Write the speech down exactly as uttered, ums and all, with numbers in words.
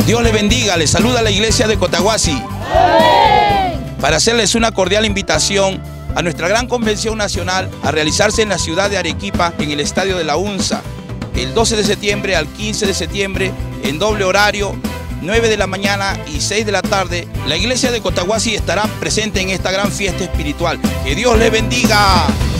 Dios les bendiga, les saluda la iglesia de Cotahuasi. Para hacerles una cordial invitación a nuestra gran convención nacional a realizarse en la ciudad de Arequipa, en el estadio de la UNSA, el doce de septiembre al quince de septiembre, en doble horario, nueve de la mañana y seis de la tarde. La iglesia de Cotahuasi estará presente en esta gran fiesta espiritual. ¡Que Dios les bendiga!